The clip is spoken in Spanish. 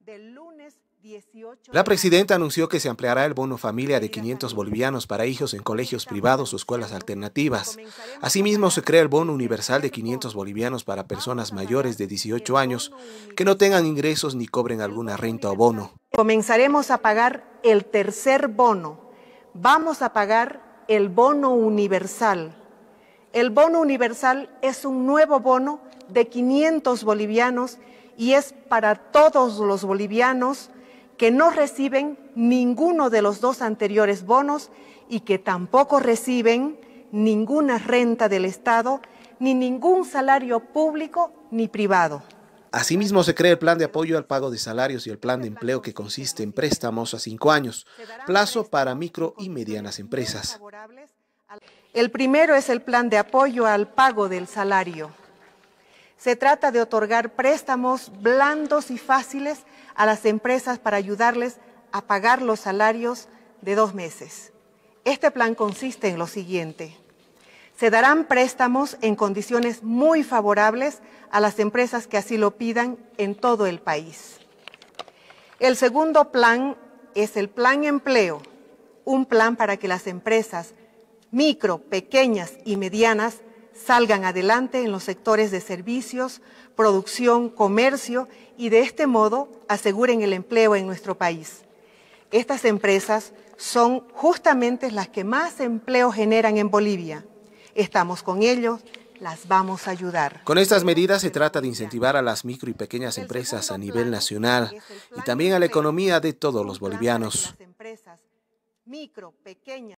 del lunes 18 La presidenta anunció que se ampliará el bono familia de 500 bolivianos para hijos en colegios privados o escuelas alternativas. Asimismo, se crea el bono universal de 500 bolivianos para personas mayores de 18 años que no tengan ingresos ni cobren alguna renta o bono. Comenzaremos a pagar el tercer bono. Vamos a pagar el bono universal. El bono universal es un nuevo bono de 500 bolivianos y es para todos los bolivianos que no reciben ninguno de los dos anteriores bonos y que tampoco reciben ninguna renta del Estado, ni ningún salario público ni privado. Asimismo, se crea el plan de apoyo al pago de salarios y el plan de empleo que consiste en préstamos a 5 años, plazo para micro y medianas empresas. El primero es el plan de apoyo al pago del salario. Se trata de otorgar préstamos blandos y fáciles a las empresas para ayudarles a pagar los salarios de 2 meses. Este plan consiste en lo siguiente. Se darán préstamos en condiciones muy favorables a las empresas que así lo pidan en todo el país. El segundo plan es el plan empleo, un plan para que las empresas micro, pequeñas y medianas salgan adelante en los sectores de servicios, producción, comercio y de este modo aseguren el empleo en nuestro país. Estas empresas son justamente las que más empleo generan en Bolivia. Estamos con ellos, las vamos a ayudar. Con estas medidas se trata de incentivar a las micro y pequeñas empresas a nivel nacional y también a la economía de todos los bolivianos.